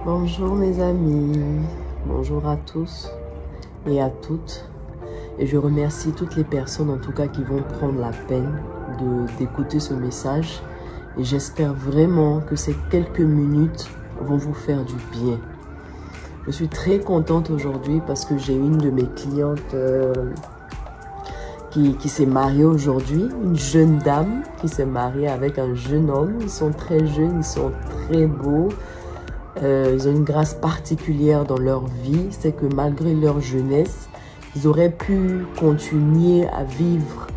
Bonjour mes amis, bonjour à tous et à toutes. Et je remercie toutes les personnes en tout cas qui vont prendre la peine d'écouter ce message. Et j'espère vraiment que ces quelques minutes vont vous faire du bien. Je suis très contente aujourd'hui parce que j'ai une de mes clientes qui s'est mariée aujourd'hui. Une jeune dame qui s'est mariée avec un jeune homme. Ils sont très jeunes, ils sont très beaux. Ils ont une grâce particulière dans leur vie. C'est que malgré leur jeunesse, ils auraient pu continuer à vivre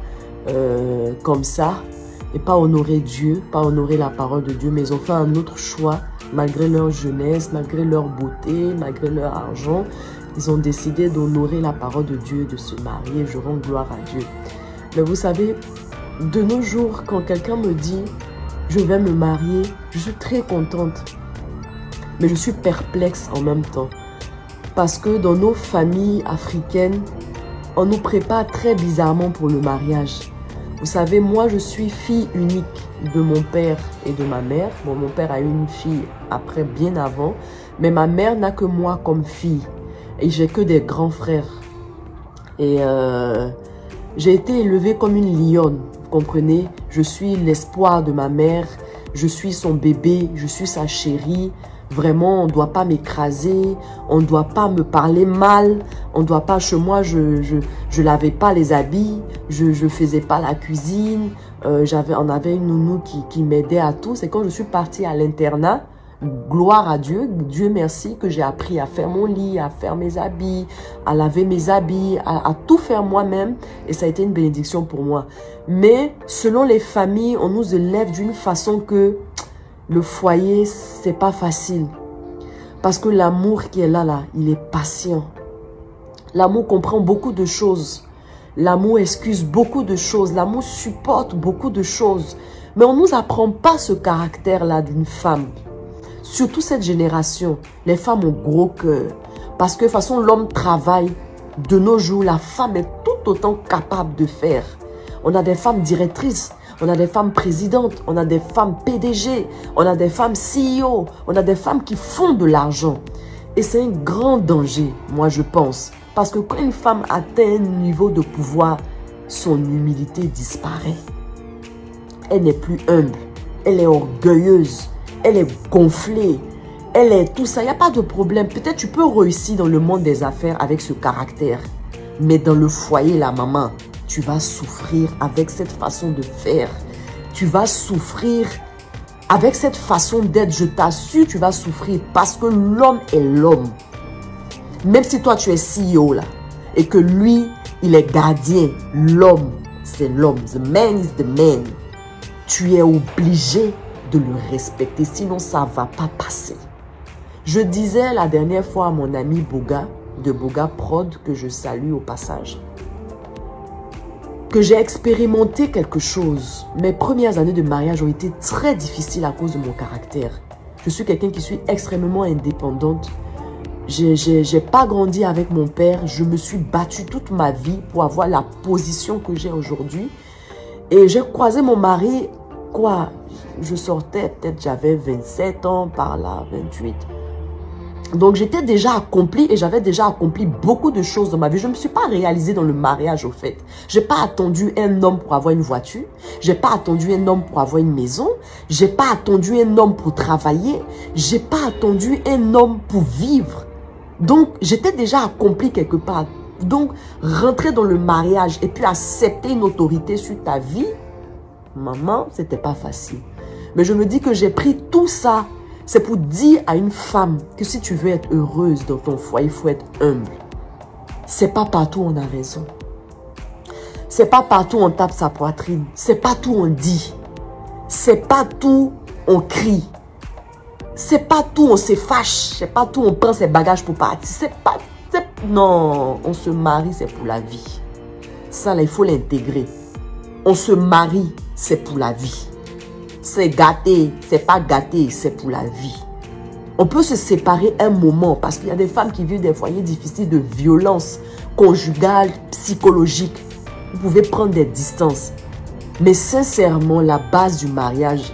comme ça et pas honorer Dieu, pas honorer la parole de Dieu, mais ils ont fait un autre choix. Malgré leur jeunesse, malgré leur beauté, malgré leur argent, ils ont décidé d'honorer la parole de Dieu, de se marier. Je rends gloire à Dieu. Mais vous savez, de nos jours, quand quelqu'un me dit « je vais me marier », je suis très contente. Mais je suis perplexe en même temps. Parce que dans nos familles africaines, on nous prépare très bizarrement pour le mariage. Vous savez, moi, je suis fille unique de mon père et de ma mère. Bon, mon père a eu une fille après, bien avant. Mais ma mère n'a que moi comme fille. Et j'ai que des grands frères. Et j'ai été élevée comme une lionne, vous comprenez? Je suis l'espoir de ma mère. Je suis son bébé. Je suis sa chérie. Vraiment, on ne doit pas m'écraser, on ne doit pas me parler mal, on ne doit pas, chez moi, je lavais pas les habits, je faisais pas la cuisine, on avait une nounou qui m'aidait à tout. C'est quand je suis partie à l'internat, gloire à Dieu, Dieu merci, que j'ai appris à faire mon lit, à faire mes habits, à laver mes habits, à tout faire moi-même. Et ça a été une bénédiction pour moi. Mais selon les familles, on nous élève d'une façon que le foyer, c'est pas facile. Parce que l'amour qui est là, il est patient. L'amour comprend beaucoup de choses. L'amour excuse beaucoup de choses. L'amour supporte beaucoup de choses. Mais on ne nous apprend pas ce caractère-là d'une femme. Surtout cette génération. Les femmes ont gros cœur. Parce que de toute façon, l'homme travaille. De nos jours, la femme est tout autant capable de faire. On a des femmes directrices. On a des femmes présidentes, on a des femmes PDG, on a des femmes CEO, on a des femmes qui font de l'argent. Et c'est un grand danger, moi je pense. Parce que quand une femme atteint un niveau de pouvoir, son humilité disparaît. Elle n'est plus humble, elle est orgueilleuse, elle est gonflée, elle est tout ça. Il n'y a pas de problème. Peut-être tu peux réussir dans le monde des affaires avec ce caractère. Mais dans le foyer, la maman, tu vas souffrir avec cette façon de faire. Tu vas souffrir avec cette façon d'être. Je t'assure, tu vas souffrir parce que l'homme est l'homme. Même si toi, tu es CEO là, et que lui, il est gardien, l'homme, c'est l'homme. The man is the man. Tu es obligé de le respecter, sinon ça ne va pas passer. Je disais la dernière fois à mon ami Boga, de Boga Prod, que je salue au passage, que j'ai expérimenté quelque chose. Mes premières années de mariage ont été très difficiles à cause de mon caractère. Je suis quelqu'un qui suis extrêmement indépendante. J'ai pas grandi avec mon père. Je me suis battue toute ma vie pour avoir la position que j'ai aujourd'hui. Et j'ai croisé mon mari, quoi, je sortais, peut-être j'avais 27 ans, par là, 28. Donc, j'étais déjà accomplie et j'avais déjà accompli beaucoup de choses dans ma vie. Je ne me suis pas réalisée dans le mariage, au fait. Je n'ai pas attendu un homme pour avoir une voiture. Je n'ai pas attendu un homme pour avoir une maison. Je n'ai pas attendu un homme pour travailler. Je n'ai pas attendu un homme pour vivre. Donc, j'étais déjà accomplie quelque part. Donc, rentrer dans le mariage et puis accepter une autorité sur ta vie, maman, ce n'était pas facile. Mais je me dis que j'ai pris tout ça. C'est pour dire à une femme que si tu veux être heureuse dans ton foyer, il faut être humble. C'est pas partout on a raison. C'est pas partout on tape sa poitrine. C'est pas tout on dit. C'est pas tout on crie. C'est pas tout on se fâche. C'est pas tout on prend ses bagages pour partir. C'est pas... Non, on se marie, c'est pour la vie. Ça là, il faut l'intégrer. On se marie, c'est pour la vie. C'est gâté, c'est pas gâté, c'est pour la vie. On peut se séparer un moment parce qu'il y a des femmes qui vivent des foyers difficiles de violence conjugale, psychologique. Vous pouvez prendre des distances. Mais sincèrement, la base du mariage,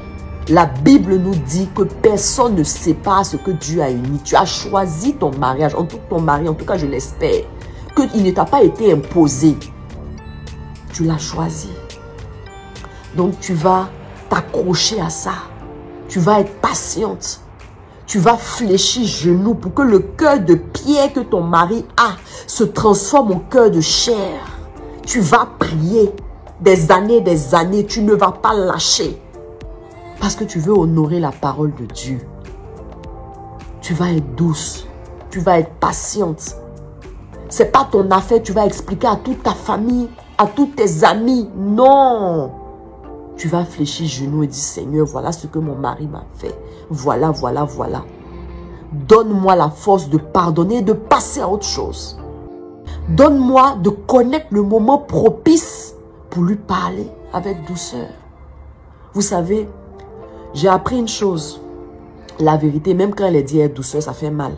La Bible nous dit que personne ne sépare ce que Dieu a uni. Tu as choisi ton mariage, en tout cas je l'espère, qu'il ne t'a pas été imposé. Tu l'as choisi. Donc tu vas t'accrocher à ça. Tu vas être patiente. Tu vas fléchir genoux pour que le cœur de pierre que ton mari a se transforme en cœur de chair. Tu vas prier des années, tu ne vas pas lâcher. Parce que tu veux honorer la parole de Dieu. Tu vas être douce. Tu vas être patiente. Ce n'est pas ton affaire, tu vas expliquer à toute ta famille, à tous tes amis. Non. Tu vas fléchir genoux et dire, Seigneur, voilà ce que mon mari m'a fait. Voilà, voilà, voilà. Donne-moi la force de pardonner et de passer à autre chose. Donne-moi de connaître le moment propice pour lui parler avec douceur. Vous savez, j'ai appris une chose. La vérité, même quand elle est dit avec douceur, ça fait mal.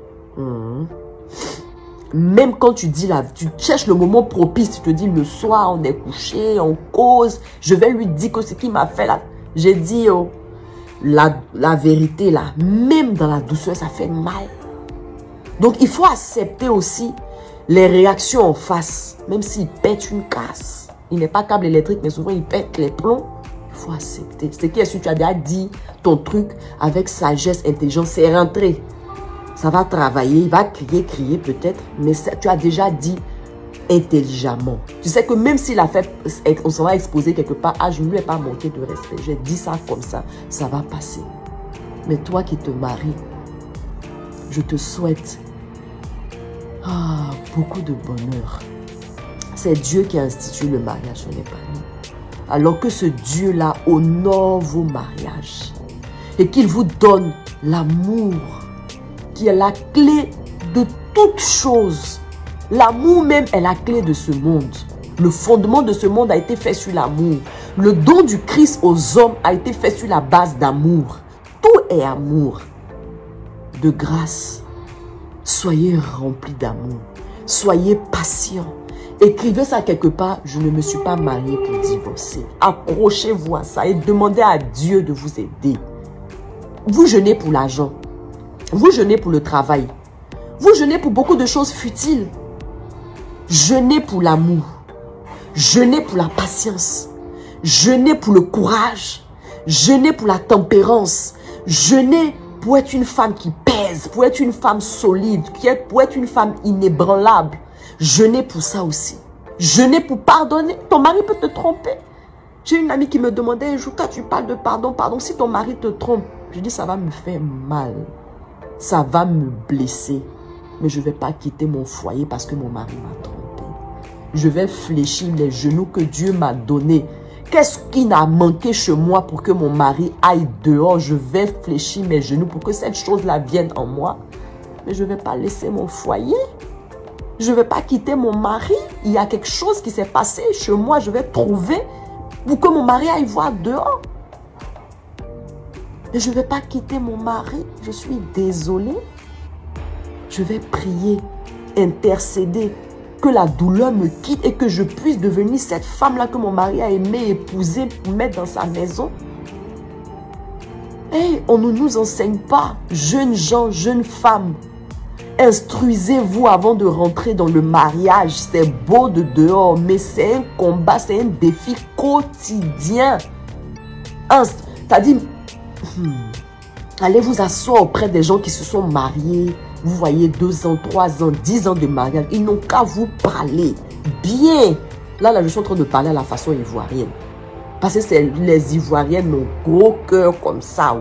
Même quand tu dis tu cherches le moment propice, tu te dis le soir, on est couché, on cause, je vais lui dire que ce qu'il m'a fait là. J'ai dit, oh, la vérité là, même dans la douceur, ça fait mal. Donc il faut accepter aussi les réactions en face, même s'il pète une casse. Il n'est pas câble électrique, mais souvent il pète les plombs. Il faut accepter. Ce qui est sûr, tu as déjà dit ton truc avec sagesse, intelligence, c'est rentré. Ça va travailler, il va crier peut-être, mais tu as déjà dit intelligemment. Tu sais que même s'il a fait, on s'en va exposer quelque part, je ne lui ai pas manqué de respect. J'ai dit ça comme ça va passer. Mais toi qui te maries, je te souhaite beaucoup de bonheur. C'est Dieu qui a institué le mariage, ce n'est pas nous. Alors que ce Dieu-là honore vos mariages et qu'il vous donne l'amour qui est la clé de toute chose. L'amour même est la clé de ce monde. Le fondement de ce monde a été fait sur l'amour. Le don du Christ aux hommes a été fait sur la base d'amour. Tout est amour. De grâce, soyez remplis d'amour. Soyez patients. Écrivez ça quelque part, je ne me suis pas mariée pour divorcer. Accrochez-vous à ça et demandez à Dieu de vous aider. Vous jeûnez pour l'argent. Vous jeûnez pour le travail. Vous jeûnez pour beaucoup de choses futiles. Jeûnez pour l'amour. Jeûnez pour la patience. Jeûnez pour le courage. Jeûnez pour la tempérance. Jeûnez pour être une femme qui pèse, pour être une femme solide, pour être une femme inébranlable. Jeûnez pour ça aussi. Jeûnez pour pardonner. Ton mari peut te tromper. J'ai une amie qui me demandait un jour, quand tu parles de pardon, si ton mari te trompe, je dis ça va me faire mal. Ça va me blesser. Mais je ne vais pas quitter mon foyer parce que mon mari m'a trompé. Je vais fléchir les genoux que Dieu m'a donnés. Qu'est-ce qui n'a manqué chez moi pour que mon mari aille dehors? Je vais fléchir mes genoux pour que cette chose-là vienne en moi. Mais je ne vais pas laisser mon foyer. Je ne vais pas quitter mon mari. Il y a quelque chose qui s'est passé chez moi. Je vais trouver pour que mon mari aille voir dehors. Mais je ne vais pas quitter mon mari. Je suis désolée. Je vais prier, intercéder, que la douleur me quitte et que je puisse devenir cette femme-là que mon mari a aimé, épouser, pour mettre dans sa maison. Hey, on ne nous enseigne pas, jeunes gens, jeunes femmes. Instruisez-vous avant de rentrer dans le mariage. C'est beau de dehors, mais c'est un combat, c'est un défi quotidien. C'est-à-dire, allez vous asseoir auprès des gens qui se sont mariés. Vous voyez 2 ans, 3 ans, 10 ans de mariage. Ils n'ont qu'à vous parler bien. Là, je suis en train de parler à la façon ivoirienne. Parce que les Ivoiriennes ont gros cœur comme ça.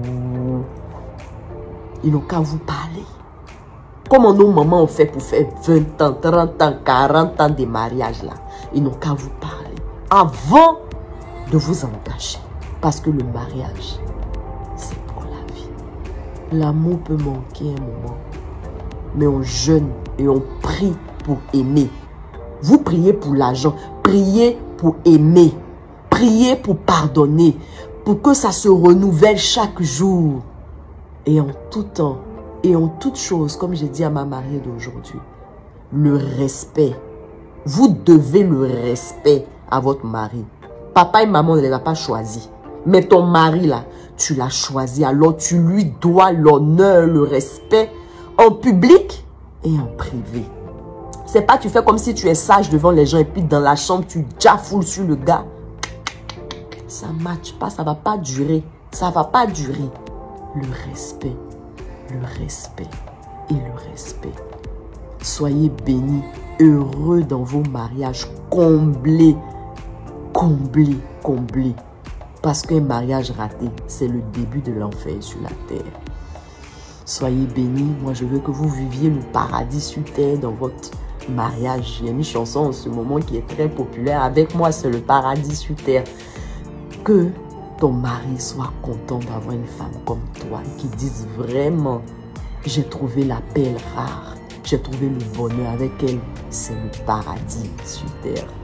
Ils n'ont qu'à vous parler. Comment nos mamans ont fait pour faire 20 ans, 30 ans, 40 ans de mariage là. Ils n'ont qu'à vous parler. Avant de vous engager. Parce que le mariage, c'est pour la vie. L'amour peut manquer un moment. Mais on jeûne et on prie pour aimer. Vous priez pour l'argent. Priez pour aimer. Priez pour pardonner. Pour que ça se renouvelle chaque jour. Et en tout temps. Et en toute chose, comme j'ai dit à ma mariée d'aujourd'hui, le respect. Vous devez le respect à votre mari. Papa et maman ne les a pas choisis. Mais ton mari, là, tu l'as choisi, alors tu lui dois l'honneur, le respect en public et en privé. C'est pas tu fais comme si tu es sage devant les gens et puis dans la chambre, tu jafoules sur le gars. Ça ne matche pas, ça ne va pas durer. Ça ne va pas durer. Le respect et le respect. Soyez bénis, heureux dans vos mariages, comblés, comblés, comblés. Parce qu'un mariage raté, c'est le début de l'enfer sur la terre. Soyez bénis. Moi, je veux que vous viviez le paradis sur terre dans votre mariage. Il y a une chanson en ce moment qui est très populaire. Avec moi, c'est le paradis sur terre. Que ton mari soit content d'avoir une femme comme toi qui dise vraiment, j'ai trouvé la perle rare. J'ai trouvé le bonheur avec elle. C'est le paradis sur terre.